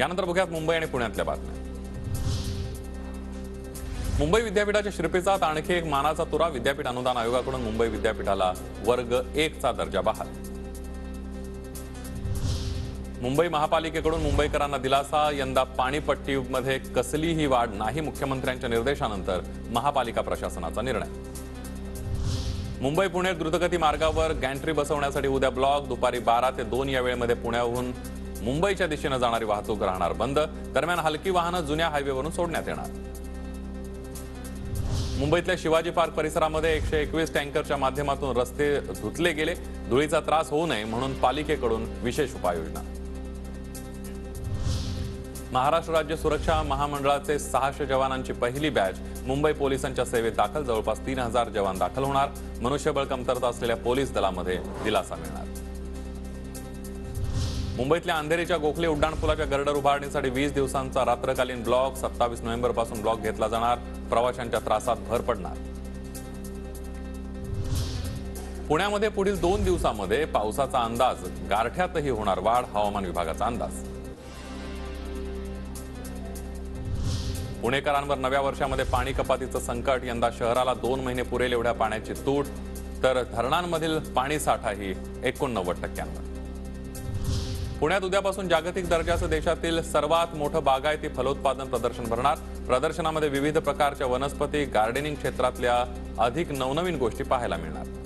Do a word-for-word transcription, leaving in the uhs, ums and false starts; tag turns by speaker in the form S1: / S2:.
S1: यानंतर बघूयात मुंबई आणि पुण्यातल्या बातम्या। मुंबई विद्यापीठाच्या शिरपेचात आणखी एक मानाचा तुरा। विद्यापीठ अनुदान आयोगाकडून मुंबई विद्यापीठाला वर्ग एक चा दर्जा बहाल। मुंबई महापालिकेकडून मुंबईकरांना दिलासा। यंदा पाणीपट्टीमध्ये कसलीही वाढ नाही। मुख्यमंत्र्यांच्या निर्देशानंतर महापालिका प्रशासनाचा निर्णय। मुंबई पुणे द्रुतगती मार्गावर गॅन्ट्री बसवण्यासाठी उद्या ब्लॉक। दुपारी बारा ते दोन या वेळेमध्ये पुण्याहून मुंबईच्या दिशेने जाणारी वाहतूक राहणार बंद। दरम्यान हलकी वाहनं जुन्या हायवेवरून सोडण्यात येणार। मुंबईतल्या शिवाजी पार्क परिसरामध्ये एकशे एकवीस टँकरच्या माध्यमातून रस्ते धुतले गेले। धुळीचा त्रास होऊ नये म्हणून पालिकेकडून विशेष उपाययोजना। महाराष्ट्र राज्य सुरक्षा महामंडळाचे सहाशे जवानांची पहिली बॅच मुंबई पोलिसांच्या सेवेत दाखल। जवळपास तीन हजार जवान दाखल होणार। मनुष्यबळ कमतरता असलेल्या पोलीस दलामध्ये दिलासा मिळणार। मुंबईतल्या अंधेरीच्या गोखले उड्डाणपुलाच्या गर्डर उभारणीसाठी वीस दिवसांचा रात्रकालीन ब्लॉक। सत्तावीस नोव्हेंबर पासून ब्लॉक घेतला जाणार। प्रवाशांच्या त्रासात भर पडणार। पुण्यामध्ये पुढील दोन दिवसांमध्ये पावसाचा अंदाज। गारठ्यातही होणार वाढ। हवामान विभागाचा अंदाज। पुणेकरांवर नव्या वर्षामध्ये पाणी कपातीचं संकट। यंदा शहराला दोन महिने पुरेल एवढ्या पाण्याची तूट। तर धरणांमधील पाणी साठाही एकोणनव्वद टक्क्यांवर। पुण्यात उद्यापासून जागतिक दर्जाचं देशातील सर्वात मोठं बागायती फलोत्पादन प्रदर्शन भरणार। प्रदर्शनामध्ये विविध प्रकारच्या वनस्पती गार्डनिंग क्षेत्रातल्या अधिक नवनवीन गोष्टी पाहायला मिळणार।